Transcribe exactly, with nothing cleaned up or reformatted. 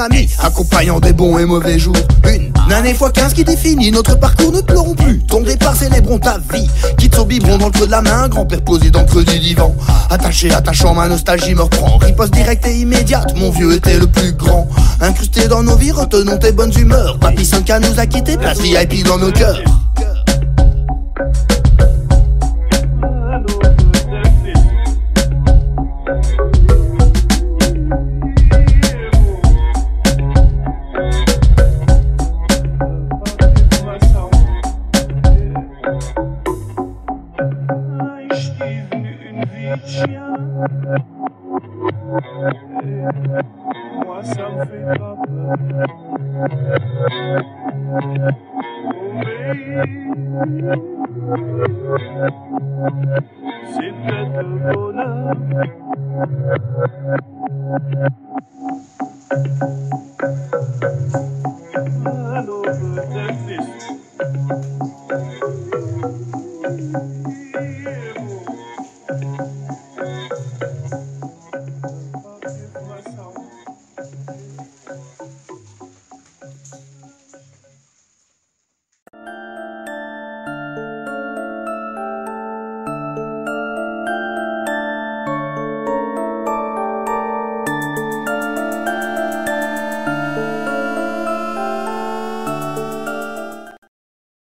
ami, accompagnant des bons et mauvais jours. Une année fois quinze qui définit notre parcours, ne pleurons plus. Ton départ, célébrons ta vie. Quitte son biberon dans le creux de la main, grand-père posé dans le creux du divan. Attaché, attachant, ma nostalgie me reprend. Riposte directe et immédiate, mon vieux était le plus grand. Incrusté dans nos vies, retenons tes bonnes humeurs. Papy cinq K nous a quittés, place V I P dans nos cœurs. Moi ça me fait pas peur. C'est peut-être le bonheur. Alors peut-être